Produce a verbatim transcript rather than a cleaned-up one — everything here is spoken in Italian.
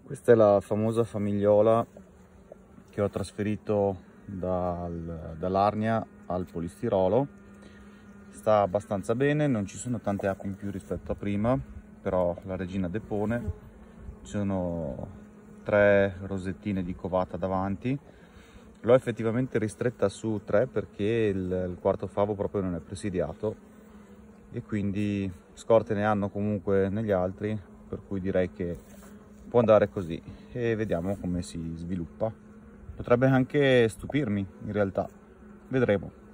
Questa è la famosa famigliola che ho trasferito dal, dall'Arnia al polistirolo. Sta abbastanza bene, non ci sono tante api in più rispetto a prima, però la regina depone. Ci sono tre rosettine di covata davanti. L'ho effettivamente ristretta su tre perché il, il quarto favo proprio non è presidiato e quindi scorte ne hanno comunque negli altri, per cui direi che può andare così e vediamo come si sviluppa. Potrebbe anche stupirmi in realtà, vedremo.